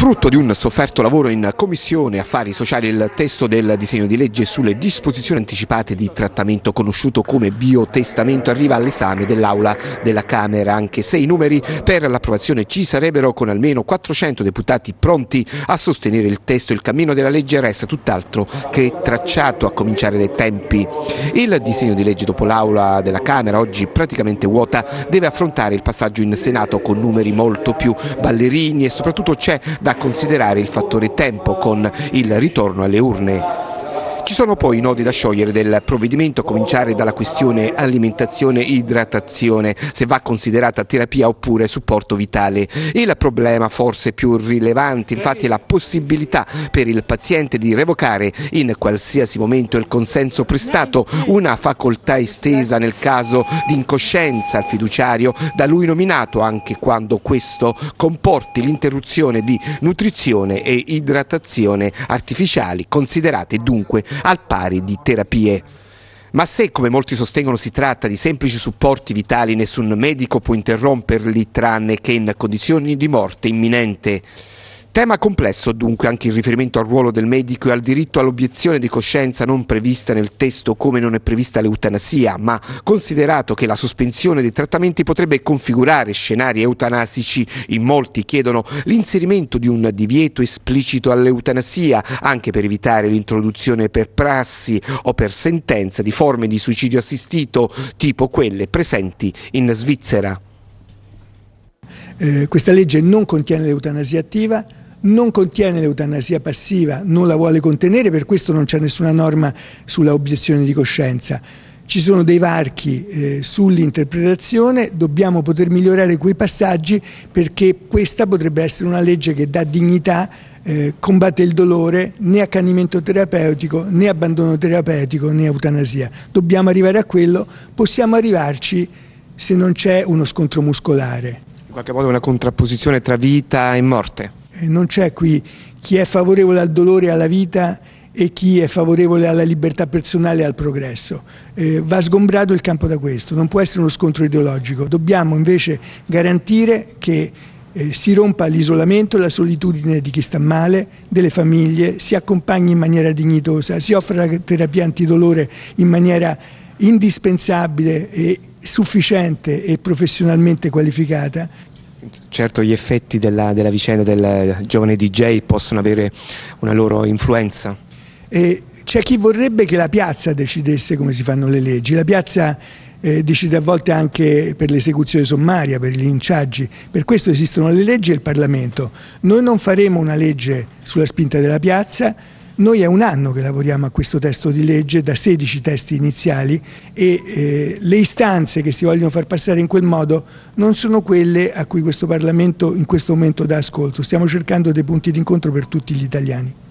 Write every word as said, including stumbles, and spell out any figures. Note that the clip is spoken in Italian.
Frutto di un sofferto lavoro in Commissione Affari Sociali, il testo del disegno di legge sulle disposizioni anticipate di trattamento, conosciuto come biotestamento, arriva all'esame dell'Aula della Camera, anche se i numeri per l'approvazione ci sarebbero. Con almeno quattrocento deputati pronti a sostenere il testo, il cammino della legge resta tutt'altro che tracciato, a cominciare dai tempi. Il disegno di legge, dopo l'Aula della Camera, oggi praticamente vuota, deve affrontare il passaggio in Senato con numeri molto più ballerini e soprattutto c'è da considerare il fattore tempo con il ritorno alle urne. Ci sono poi i nodi da sciogliere del provvedimento, a cominciare dalla questione alimentazione-idratazione, se va considerata terapia oppure supporto vitale. Il problema forse più rilevante infatti è la possibilità per il paziente di revocare in qualsiasi momento il consenso prestato, una facoltà estesa nel caso di incoscienza al fiduciario da lui nominato, anche quando questo comporti l'interruzione di nutrizione e idratazione artificiali, considerate dunque al pari di terapie. Ma se, come molti sostengono, si tratta di semplici supporti vitali, nessun medico può interromperli tranne che in condizioni di morte imminente. Tema complesso dunque anche in riferimento al ruolo del medico e al diritto all'obiezione di coscienza, non prevista nel testo come non è prevista l'eutanasia, ma considerato che la sospensione dei trattamenti potrebbe configurare scenari eutanasici, in molti chiedono l'inserimento di un divieto esplicito all'eutanasia, anche per evitare l'introduzione per prassi o per sentenza di forme di suicidio assistito, tipo quelle presenti in Svizzera. Eh, questa legge non contiene l'eutanasia attiva, non contiene l'eutanasia passiva, non la vuole contenere, per questo non c'è nessuna norma sulla obiezione di coscienza. Ci sono dei varchi eh, sull'interpretazione, dobbiamo poter migliorare quei passaggi perché questa potrebbe essere una legge che dà dignità, eh, combatte il dolore, né accanimento terapeutico, né abbandono terapeutico, né eutanasia. Dobbiamo arrivare a quello, possiamo arrivarci se non c'è uno scontro muscolare. In qualche modo una contrapposizione tra vita e morte. Eh, non c'è qui chi è favorevole al dolore e alla vita e chi è favorevole alla libertà personale e al progresso. Eh, va sgombrato il campo da questo, non può essere uno scontro ideologico. Dobbiamo invece garantire che eh, si rompa l'isolamento e la solitudine di chi sta male, delle famiglie, si accompagni in maniera dignitosa, si offra la terapia antidolore in maniera indispensabile e sufficiente e professionalmente qualificata. Certo, gli effetti della, della vicenda del giovane D J possono avere una loro influenza. E c'è chi vorrebbe che la piazza decidesse come si fanno le leggi. La piazza eh, decide a volte anche per l'esecuzione sommaria, per i linciaggi. Per questo esistono le leggi e il Parlamento. Noi non faremo una legge sulla spinta della piazza. Noi è un anno che lavoriamo a questo testo di legge, da sedici testi iniziali, e eh, le istanze che si vogliono far passare in quel modo non sono quelle a cui questo Parlamento in questo momento dà ascolto. Stiamo cercando dei punti d'incontro per tutti gli italiani.